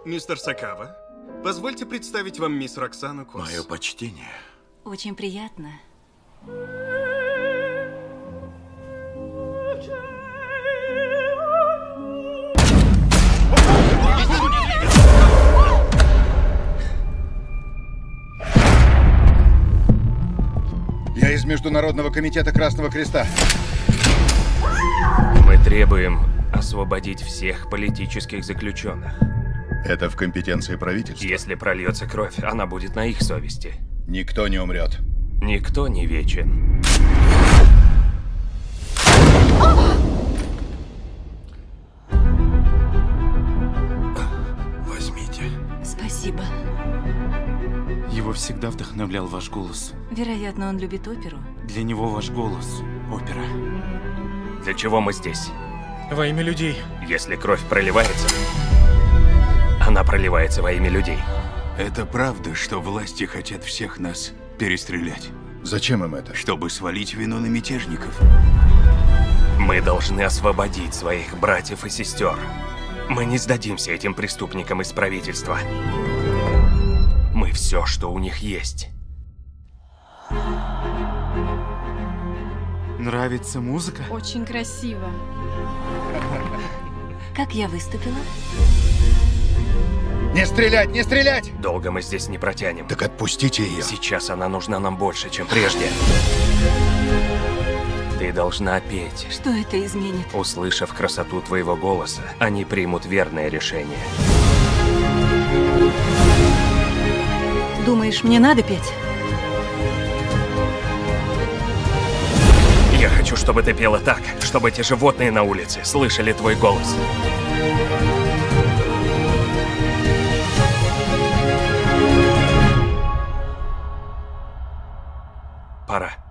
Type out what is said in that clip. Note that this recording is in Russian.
Мистер Сакава, позвольте представить вам мисс Роксану Кос. Мое почтение. Очень приятно. Я из Международного комитета Красного Креста. Мы требуем освободить всех политических заключенных. Это в компетенции правительства. Если прольется кровь, она будет на их совести. Никто не умрет. Никто не вечен. Возьмите. Спасибо. Его всегда вдохновлял ваш голос. Вероятно, он любит оперу. Для него ваш голос — опера. Для чего мы здесь? Во имя людей. Если кровь проливается, она проливается во имя людей. Это правда, что власти хотят всех нас перестрелять, Зачем им это? чтобы свалить вину на мятежников? Мы должны освободить своих братьев и сестер. Мы не сдадимся этим преступникам из правительства. Мы все, что у них есть. Нравится музыка? Очень красиво. Как я выступила? Не стрелять, не стрелять! Долго мы здесь не протянем. Так отпустите ее. Сейчас она нужна нам больше, чем прежде. Ты должна петь. Что это изменит? Услышав красоту твоего голоса, они примут верное решение. Думаешь, мне надо петь? Я хочу, чтобы ты пела так, чтобы эти животные на улице слышали твой голос. Пора.